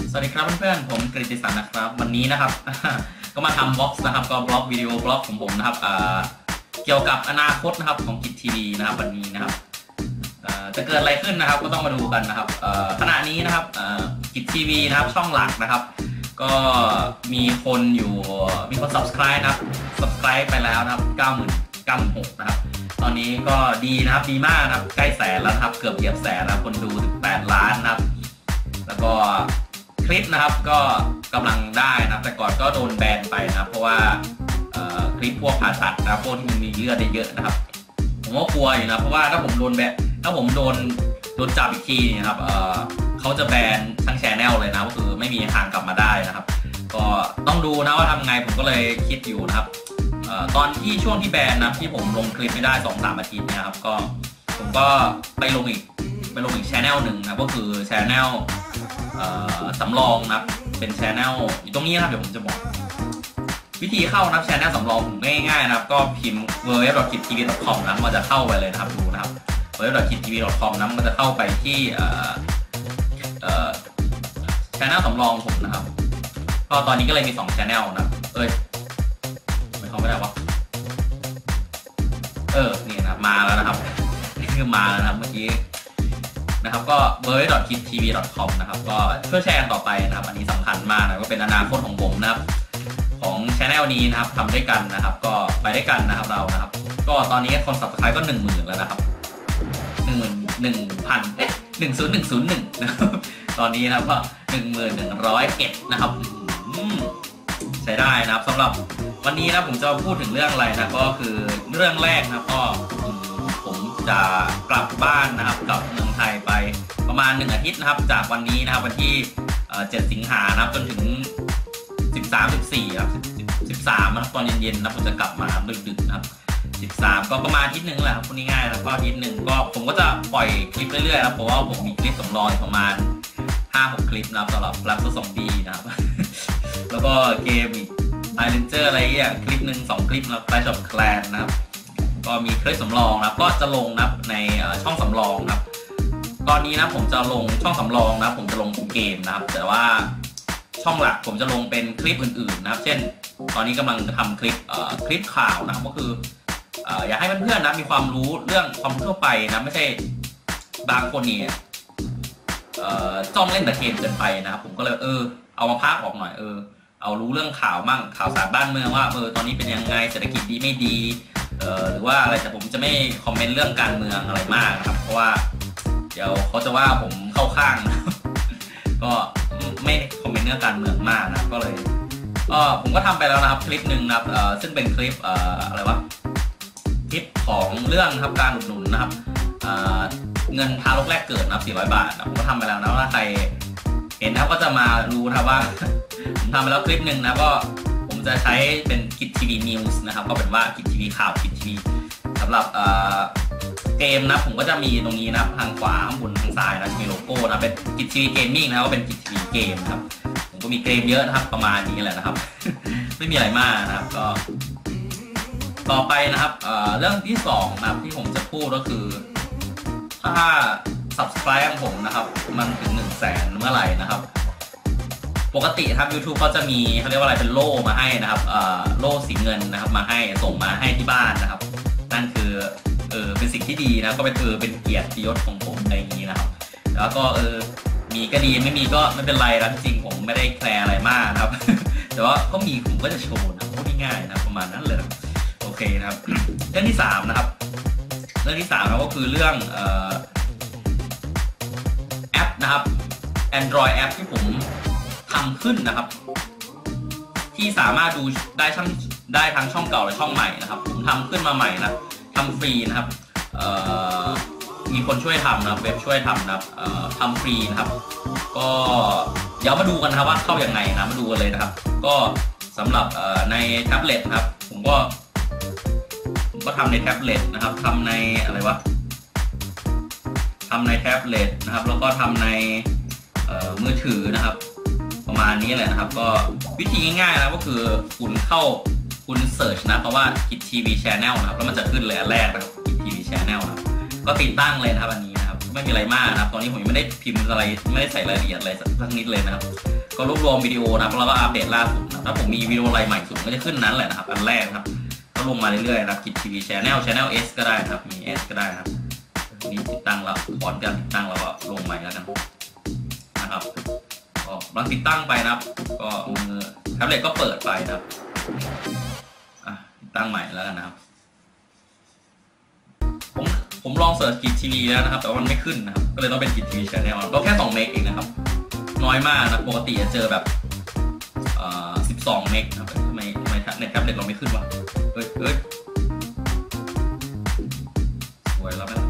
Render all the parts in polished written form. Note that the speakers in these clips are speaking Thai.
สวัสดีครับเพื่อนๆผมกฤติศักดิ์นะครับวันนี้นะครับก็มาทำบล็อกนะครับก็บล็อกวิดีโอบล็อกของผมนะครับเกี่ยวกับอนาคตนะครับของกิจทีวีนะครับวันนี้นะครับจะเกิดอะไรขึ้นนะครับก็ต้องมาดูกันนะครับขณะนี้นะครับกิจทีวีนะครับช่องหลักนะครับก็มีคนsubscribe นะครับ subscribe ไปแล้วนะครับ96,000นะครับตอนนี้ก็ดีนะครับดีมากนะครับใกล้แสนแล้วนะครับเกือบเหยียบแสนแล้วคนดูถึง8 ล้านนะครับแล้วก็คลิปนะครับก็กำลังได้นะครับแต่ก่อนก็โดนแบนไปนะครับเพราะว่าคลิปพวกผ่าตัดนะพวกที่มันมีเลือดเยอะๆนะครับผมก็กลัวอยู่นะเพราะว่าถ้าผมโดนจับอีกทีนะครับเขาจะแบนทั้งแชนแนลเลยนะก็คือไม่มีทางกลับมาได้นะครับก็ต้องดูนะว่าทำไงผมก็เลยคิดอยู่นะครับตอนที่ช่วงที่แบนนะที่ผมลงคลิปไม่ได้ 2-3 อาทิตย์นะครับก็ผมก็ไปลงอีกแชนแนลหนึ่งนะก็คือแชนแนลสำรองนะครับเป็นแชนแนลอยู่ตรงนี้นะครับเดี๋ยวผมจะบอกวิธีเข้านะแชนแนลสำรองผมง่ายๆนะครับก็พิมพ์ www.kittv.com นะมันจะเข้าไปเลยนะครับดูนะครับ www.kittv.com นะมันจะเข้าไปที่แชนแนลสำรองผมนะครับก็ตอนนี้ก็เลยมี2แชนแนลนะไม่เข้าไม่ได้วะนี่นะมาแล้วนะครับนี่คือมาแล้วนะครับเมื่อกี้นะครับก็ www.kittv.com นะครับก็ช่วยแชร์ต่อไปนะครับอันนี้สำคัญมากนะก็เป็นอนาคตของผมนะครับของ channel นี้นะครับทำด้วยกันนะครับก็ไปด้วยกันนะครับเรานะครับก็ตอนนี้คน subscribe ก็ 10,000 แล้วนะครับ10,001นะครับตอนนี้นะครับก็ 11,101 นะครับใช้ได้นะครับสำหรับวันนี้นะผมจะพูดถึงเรื่องอะไรนะก็คือเรื่องแรกนะก็ผมจะกลับบ้านนะครับกลับเมืองไทยไปประมาณ1 อาทิตย์นะครับจากวันนี้นะครับวันที่7 สิงหานะครับจนถึง13-14ครับ13นะครับตอนเย็นๆนะผมจะกลับมาดึกๆนะครับ13ก็ประมาณอาทิตย์นึงแหละครับพูดง่ายๆแล้วก็อาทิตย์นึงก็ผมก็จะปล่อยคลิปเรื่อยๆนะเพราะว่าผมมีคลิปสำรองประมาณ 5-6 คลิปนะครับสำหรับแฟลชซอมบี้นะครับแล้วก็เกมอีกไอเลนเจอร์อะไรอย่างคลิปหนึ่ง2 คลิปนะไฟช็อปแคลนนะครับก็มีคลิปสำรองนะก็จะลงนะในช่องสำรองนะครับตอนนี้นะผมจะลงช่องสำรองนะผมจะลงเกมนะครับแต่ว่าช่องหลักผมจะลงเป็นคลิปอื่นๆนะครับเช่นตอนนี้กำลังจะทำคลิปข่าวนะครับก็คืออยากให้เพื่อนๆนะมีความรู้เรื่องความรู้ทั่วไปนะไม่ใช่บางคนเนี่ยจ้องเล่นแต่เกมเกินไปนะครับผมก็เลยเอามาพากออกหน่อยเอารู้เรื่องข่าวมั่งข่าวสารบ้านเมืองว่าตอนนี้เป็นยังไงเศรษฐกิจดีไม่ดีหรือว่าอะไรแต่ผมจะไม่คอมเมนต์เรื่องการเมืองอะไรมากนะครับเพราะว่าเดี๋ยวเขาจะว่าผมเข้าข้างนะก็ไม่คอมเมนต์เรื่องการเมืองมากนะก็เลยผมก็ทำไปแล้วนะครับคลิปหนึ่งนะครับซึ่งเป็นคลิปอะไรวะคลิปของเรื่องนะครับการอุดหนุนนะครับเงินทารกแรกเกิดนะ400 บาทนะผมก็ทำไปแล้วนะถ้าใครเห็นนะก็จะมารู้นะว่าผมทำไปแล้วคลิปหนึ่งนะก็ผมจะใช้เป็นกิจทีวีนิวส์นะครับก็เป็นว่ากิจทีวีข่าวกิจทีวีสำหรับเกมนะผมก็จะมีตรงนี้นะทางขวาข้างบนทางซ้ายนะจะมีโลโก้นะเป็นกิจทีวีเกมมิ่งนะครับก็เป็นกิจทีวีเกมนะครับผมก็มีเกมเยอะนะครับประมาณนี้แหละนะครับ ไม่มีอะไรมากนะครับก็ต่อไปนะครับเรื่องที่2นะครับที่ผมจะพูดก็คือถ้า subscribe ของผมนะครับมันถึง 100,000 เมื่อไหร่นะครับปกติทาง YouTube ก็จะมีเขาเรียกว่าอะไรเป็นโล่มาให้นะครับโล่สีเงินนะครับมาให้ส่งมาให้ที่บ้านนะครับนั่นคือเป็นสิ่งที่ดีนะก็เป็นเกียรติยศของผมในนี้นะครับแล้วก็มีก็ดีไม่มีก็ไม่เป็นไรนะจริงผมไม่ได้แคร์อะไรมากนะครับ แต่ว่าก็มีผมก็จะโชว์นะพูดง่ายๆนะประมาณนั้นเลยโอเคนะครับเรื่องที่3นะครับเรื่องที่3นะก็คือเรื่องแอปนะครับ Android แอปที่ผมทำขึ้นนะครับที่สามารถดูได้ทั้งช่องเก่าและช่องใหม่นะครับผมทำขึ้นมาใหม่นะทำฟรีนะครับมีคนช่วยทำนะเว็บช่วยทำนะครับทำฟรีนะครับก็เดี๋ยวมาดูกันนะครับว่าเข้ายังไงนะมาดูกันเลยนะครับก็สำหรับในแท็บเล็ตนะครับผมก็ทำในแท็บเล็ตนะครับทำในอะไรวะทำในแท็บเล็ตนะครับแล้วก็ทำในมือถือนะครับประมาณนี้แหละนะครับก็วิธีง่ายๆนะก็คือคุณเสิร์ชนะเพราะว่ากิจทีวีชแนลนะครับแล้วมันจะขึ้นเลยอันแรกนะครับกิจทีวีชแนลนะครับก็ติดตั้งเลยนะครับอันนี้นะครับไม่มีอะไรมากนะครับตอนนี้ผมยังไม่ได้พิมพ์อะไรไม่ได้ใส่รายละเอียดอะไรสักนิดเลยนะครับก็รวบรวมวิดีโอนะครับแล้วก็อัปเดตล่าสุดนะถ้าผมมีวิดีโออะไรใหม่สุดก็จะขึ้นนั้นแหละนะครับอันแรกครับก็ลงมาเรื่อยๆนะกิจทีวีchannel S ก็ได้ครับมี S ก็ได้ครับนี่ติดตั้งแล้วถอนการติดตั้งแล้วก็ลงใหม่แล้วกันนะครับก็ลองติดตั้งไปนะครับก็มือแท็บเล็ตก็เปิดไปนะครับติดตั้งใหม่แล้วกันนะครับผมลองเสิร์ชกิจทีวีแล้วนะครับแต่ว่ามันไม่ขึ้นนะครับก็เลยต้องเป็นกิจทีวีchannelก็แค่2 เมกเองนะครับน้อยมากนะปกติจะเจอแบบ12 เมกครับทำไมในแท็บเล็ตเราไม่ขึ้นวะเอ้ยสวยแล้วไหม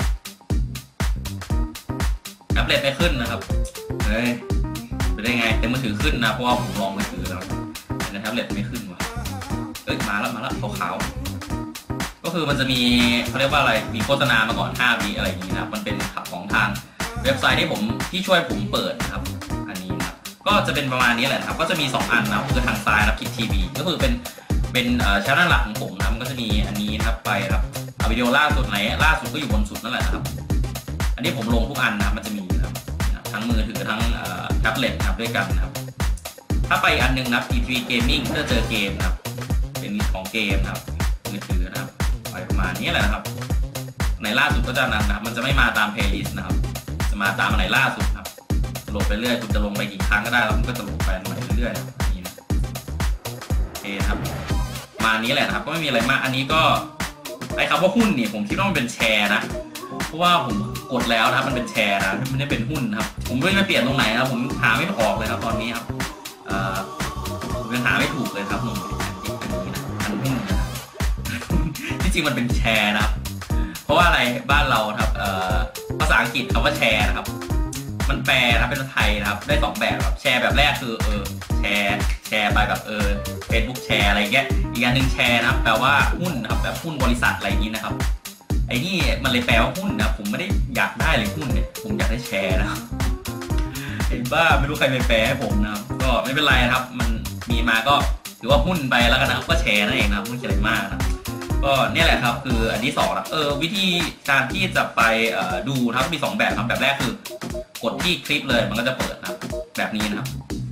แท็บเล็ตไม่ขึ้นนะครับเฮ้ยไปได้ไงแต่มือถือขึ้นนะเพราะว่าผมลองมือถือแล้วในแท็บเล็ตไม่ขึ้นวะมาแล้วขาวๆก็คือมันจะมีเขาเรียกว่าอะไรมีโฆษณามาก่อน5 วิอะไรอย่างนี้นะมันเป็นของทางเว็บไซต์ที่ช่วยผมเปิดนะครับอันนี้นะก็จะเป็นประมาณนี้แหละครับก็จะมี2 อันนะคือทางซ้ายนะคิดทีวีก็คือเป็นช่องหลักของผมนะมันก็จะมีอันนี้นะครับไปครับวิดีโอล่าสุดไหนล่าสุดก็อยู่บนสุดนั่นแหละนะครับอันนี้ผมลงทุกอันนะมันจะมีนะครับทั้งมือถือทั้งแท็บเล็ตนะครับด้วยกันนะครับถ้าไปอันนึงนะ TV Gaming เพื่อเจอเกมนะครับเป็นของเกมนะครับมือถือนะครับไปประมาณนี้แหละนะครับในล่าสุดก็จะนั้นนะมันจะไม่มาตามเพลย์ลิสต์นะครับจะมาตามไหนล่าสุดครับโหลดไปเรื่อยคุณจะลงไปกี่ครั้งก็ได้แล้วมันก็จะโหลดไปเรื่อยๆนี่นะโอเคครับมานี้แหละนะครับก็ไม่มีอะไรมากอันนี้ก็ไอ้คำว่าหุ้นเนี่ยผมคิดว่ามันเป็นแชร์นะเพราะว่าผมกดแล้วนะครับมันเป็นแชร์นะมันไม่ได้เป็นหุ้นครับผมไม่รู้จะเปลี่ยนตรงไหนนะผมหาไม่ออกเลยครับตอนนี้ครับผมยังหาไม่ถูกเลยครับผมอันหุ้นนะที่จริงมันเป็นแชร์นะครับเพราะว่าอะไรบ้านเราครับภาษาอังกฤษคำว่าแชร์นะครับมันแปลนะเป็นภาษาไทยนะครับได้2 แบบครับแชร์แบบแรกคือแชร์ไปแบบFacebook แชร์อะไรเงี้ยอีกอันหนึ่งแชร์นะครับแปลว่าหุ้นนะครับแบบหุ้นบริษัทอะไรอย่างนี้นะครับไอ้นี่มันเลยแปลว่าหุ้นนะผมไม่ได้อยากได้เลยหุ้นเนี่ยผมอยากได้แชร์นะครับเห็นบ้าไม่รู้ใครไปแปลให้ผมนะครับก็ไม่เป็นไรนะครับมันมีมาก็ถือว่าหุ้นไปแล้วกันนะก็แชร์นั่นเองนะไม่ใช่อะไรมากนะก็เนี่ยแหละครับคืออันที่2นะวิธีการที่จะไปดูนะครับมี2 แบบครับแบบแรกคือกดที่คลิปเลยมันก็จะเปิดนะครับแบบนี้นะครับ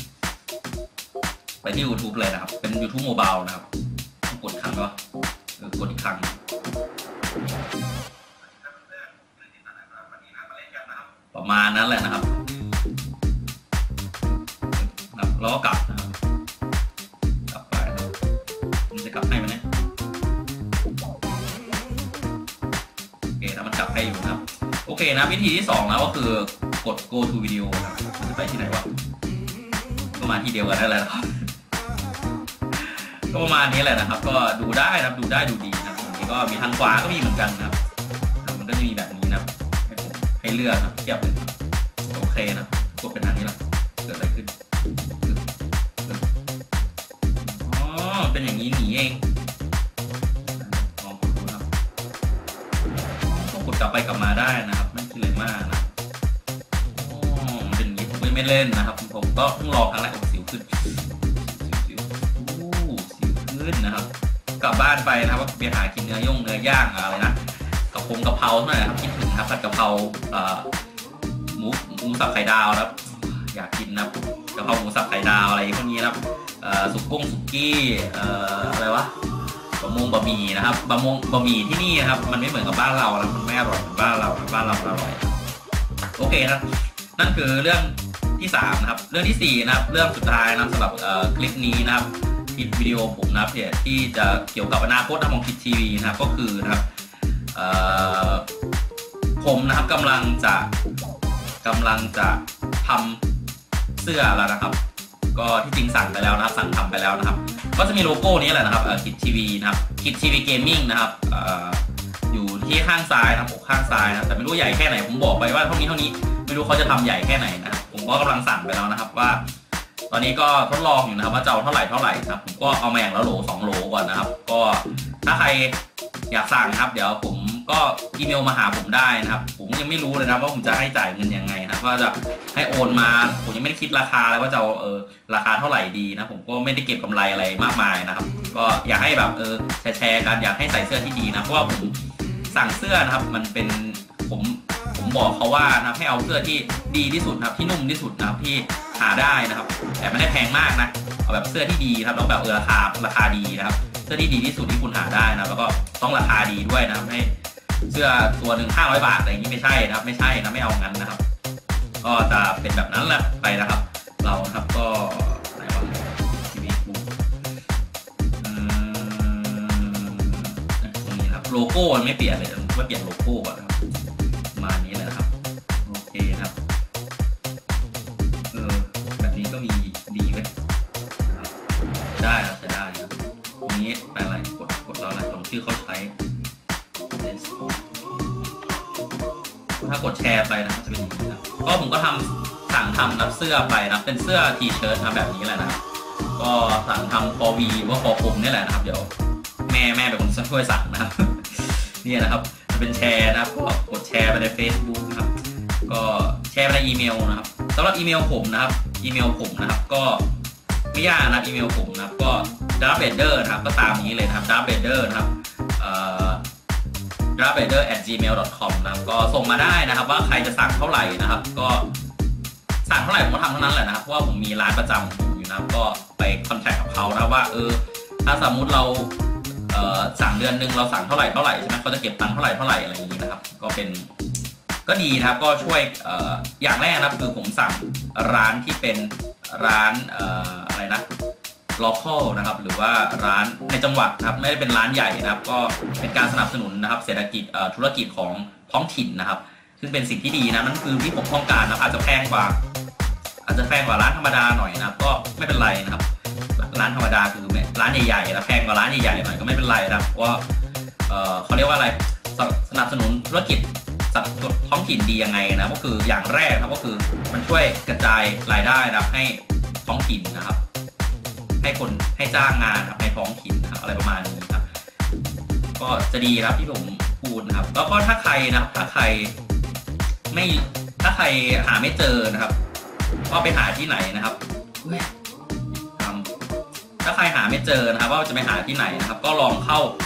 ไปที่ YouTube เลยนะครับเป็น YouTube Mobile นะครับกดครั้งก็กดอีกครั้งประมาณนั้นแหละนะครับแล้วก็กลับนะครับกลับไปนะครับมันจะกลับให้ไหมเนี่ยโอเคถ้ามันกลับให้อยู่นะครับโอเคนะวิธีที่2นะก็คือกด go to video นะครับจะไปที่ไหนวะก็มาที่เดียวกันนั่นแหละครับก็ประมาณนี้แหละนะครับก็ดูได้นะครับดูได้ดูดีนะครับตรงนี้ก็มีทางขวาก็มีเหมือนกันนะครับมันก็จะมีแบบนี้นะครับให้เลือกนะเทียบเลยโอเคนะกดเป็นอันนี้ละเกิดอะไรขึ้นอ๋อเป็นอย่างนี้หนีเองลองกดดูนะครับต้องกดกลับไปกลับมาได้นะครับไม่คิดเลยมากนะเป็นอย่างนี้ผมไม่เล่นนะครับผมก็เพิ่งลองครั้งแรกสิวขึ้นนะครับกลับบ้านไปนะครับว่าไปหากินเนื้อย่างอะไรนะกะเพราเท่าไหร่ครับคิดถึงครับผัดกะเพราหมูสับไข่ดาวครับอยากกินนะกะเพราหมูสับไข่ดาวอะไรพวกนี้นะครับสุกี้อะไรวะบะหมี่นะครับบะหมี่ที่นี่นะครับมันไม่เหมือนกับบ้านเรานะมันไม่อร่อยเหมือนบ้านเราอร่อยโอเคนะนั่นคือเรื่องที่3นะครับเรื่องที่4นะครับเรื่องสุดท้ายนะสำหรับคลิปนี้นะครับวิดีโอผมนะครับที่จะเกี่ยวกับอนาคตของคิดทีวีนะครับก็คือนะครับผมนะครับกำลังจะทำเสื้อแล้วนะครับก็ที่จริงสั่งไปแล้วนะครับสั่งทำไปแล้วนะครับก็จะมีโลโก้นี้แหละนะครับคิดทีวีนะครับคิดทีวีเกมมิ่งนะครับอยู่ที่ข้างซ้ายนะครับข้างซ้ายนะแต่ไม่รู้ใหญ่แค่ไหนผมบอกไปว่าเท่านี้ไม่รู้เขาจะทำใหญ่แค่ไหนนะครับผมก็กำลังสั่งไปแล้วนะครับว่าตอนนี้ก็ทดลองอยู่นะครับว่าจะเอาเท่าไหร่ครับผมก็เอามาอย่างละโหล2 โหลก่อนนะครับก็ถ้าใครอยากสั่งครับเดี๋ยวผมก็อีเมลมาหาผมได้นะครับผมยังไม่รู้เลยนะว่าผมจะให้จ่ายเงินยังไงนะว่าจะให้โอนมาผมยังไม่ได้คิดราคาเลยว่าจะเอาราคาเท่าไหร่ดีนะผมก็ไม่ได้เก็บกำไรอะไรมากมายนะครับก็อยากให้แบบแชร์กันอยากให้ใส่เสื้อที่ดีนะเพราะว่าผมสั่งเสื้อนะครับมันเป็นผมบอกเขาว่านะให้เอาเสื้อที่ดีที่สุดนะครับที่นุ่มที่สุดนะครับที่หาได้นะครับแต่ไม่ได้แพงมากนะเอาแบบเสื้อที่ดีครับแล้วแบบราคาดีนะครับเสื้อที่ดีที่สุดที่คุณหาได้นะแล้วก็ต้องราคาดีด้วยนะครับให้เสื้อตัวหนึ่ง500 บาทอะไรอย่างนี้ไม่ใช่นะครับไม่ใช่นะไม่เอางั้นนะครับก็จะเป็นแบบนั้นแหละไปนะครับเราครับก็ไหนวะทีวีกูตรงนี้ครับโลโก้ไม่เปลี่ยนเลยไม่เปลี่ยนโลโก้ก่อนนะครับมานี้เลยนะครับโอเคครับแบบนี้ก็มีดีไว้ได้ครับจะได้ครับตรงนี้ไปอะไรกดเราอะไรตรงชื่อเขาใช้ถ้ากดแชร์ไปนะครับจะเป็นอย่างนี้นะก็ผมก็สั่งทำรับเสื้อไปนะเป็นเสื้อทีเชิ้ตนะแบบนี้แหละนะครับก็สั่งทำคอวีว่าคอผมนี่แหละนะครับเดี๋ยวแม่เป็นคนช่วยสั่งนะครับ นี่นะครับจะเป็นแชร์นะครับก็กดแชร์ไปใน Facebook นะครับก็แชร์ไปในอีเมลนะครับสำหรับอีเมลผมนะครับก็ไม่ยากนะอีเมลผมนะครับก็ darkbader นะครับก็ตามนี้เลยนะครับ darkbader นะครับdarkbader@gmail.com นะครับก็ส่งมาได้นะครับว่าใครจะสั่งเท่าไหร่นะครับก็สั่งเท่าไหร่ผมก็ทำเท่านั้นแหละนะครับเพราะว่าผมมีร้านประจำอยู่นะก็ไปคอนแทคกับเขานะว่าถ้าสมมุติเราสั่งเดือนหนึ่งเราสั่งเท่าไหร่ใช่ไหมเขาจะเก็บตังค์เท่าไหร่อะไรอย่างนี้นะครับก็ดีนะครับก็ช่วยอย่างแรกนะครับคือผมสั่งร้านที่เป็นร้านอะไรนะlocal นะครับหรือว่าร้านในจังหวัดนะครับไม่ได้เป็นร้านใหญ่นะครับก็เป็นการสนับสนุนนะครับเศรษฐกิจธุรกิจของท้องถิ่นนะครับซึ่งเป็นสิ่งที่ดีนะนั่นคือที่ผมต้องการนะอาจจะแพงกว่าร้านธรรมดาหน่อยนะครับก็ไม่เป็นไรนะครับร้านธรรมดาคือร้านใหญ่ๆแล้วแพงกว่าร้านใหญ่ๆหน่อยก็ไม่เป็นไรนะครับว่าเขาเรียกว่าอะไรสนับสนุนธุรกิจท้องถิ่นดียังไงนะก็คืออย่างแรกครับก็คือมันช่วยกระจายรายได้นะครับให้ท้องถิ่นนะครับให้จ้างงานครับในท้องถิ่นนะครับอะไรประมาณนี้ครับก็จะดีครับที่ผมพูดนะครับแล้วก็ถ้าใครหาไม่เจอนะครับก็ไปหาที่ไหนนะครับถ้าใครหาไม่เจอนะครับว่าจะไปหาที่ไหนนะครับก็ลอง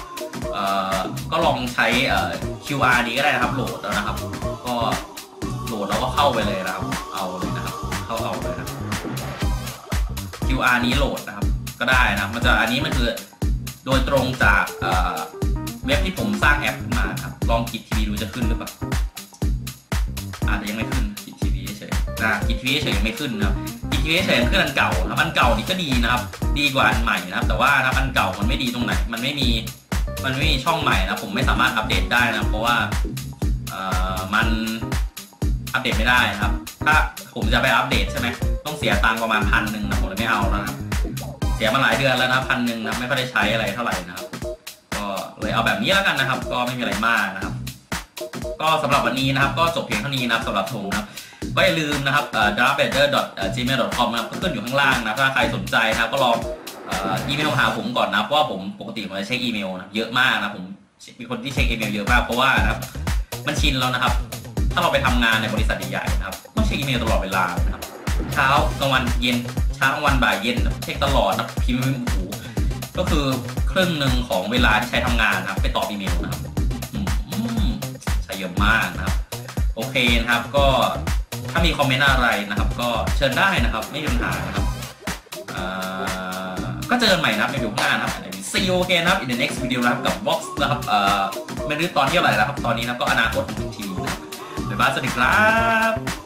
ใช้QR นี้ก็ได้นะครับโหลดแล้วนะครับก็โหลดแล้วก็เข้าไปเลยนะครับเอาเลยนะครับเอาเลยครับ QR นี้โหลดนะครับก็ได้นะครับอันนี้มันคือโดยตรงจากเว็บที่ผมสร้างแอปขึ้นมาครับลองกิจทีวีดูจะขึ้นหรือเปล่าอาจจะยังไม่ขึ้นกิจทีวีเฉยกิจทีวีเฉยยังไม่ขึ้นนะครับกิจทีวีเฉยขึ้นอันเก่านะครับอันเก่านี่ก็ดีนะครับดีกว่าอันใหม่นะครับแต่ว่าอันเก่ามันไม่ดีตรงไหนมันไม่มีช่องใหม่นะผมไม่สามารถอัปเดตได้นะเพราะว่ามันอัปเดตไม่ได้นะครับถ้าผมจะไปอัปเดตใช่ไหมต้องเสียตังค์ประมาณ1,000นะผมเลยไม่เอาแล้วนะครับเสียมาหลายเดือนแล้วนะ1,000นะไม่ค่อยได้ใช้อะไรเท่าไหร่นะครับก็เลยเอาแบบนี้แล้วกันนะครับก็ไม่มีอะไรมากนะครับก็สำหรับวันนี้นะครับก็จบเพียงเท่านี้นะครับสำหรับผมนะครับก็อย่าลืมนะครับdarkbader@gmail.com นะครับก็ขึ้นอยู่ข้างล่างนะถ้าใครสนใจนะครับก็ลองอีเมลหาผมก่อนนะเพราะว่าผมปกติผมจะเช็คอีเมลนะเยอะมากนะผมมีคนที่เช็คอีเมลเยอะมากเพราะว่านะครับมันชินแล้วนะครับถ้าเราไปทำงานในบริษัทใหญ่ๆนะครับต้องเช็คอีเมลตลอดเวลานะครับเช้ากลางวันเย็นเช้ากลางวันบ่ายเย็นเช็คตลอดนะพิมพ์หูก็คือครึ่งหนึ่งของเวลาที่ใช้ทำงานนะครับไปตอบอีเมลนะครับใช้เยอะมากนะครับโอเคนะครับก็ถ้ามีคอมเมนต์อะไรนะครับก็เชิญได้นะครับไม่มีปัญหานะครับก็เจอกันใหม่นะครับในวิดีโอหน้านะครับ See you again นะครับ in the next video นะครับกับ Box นะครับไม่รู้ตอนที่เท่าไหร่แล้วครับตอนนี้นะก็อนาคตของทีมนะครับบ๊ายบายสวัสดีครับ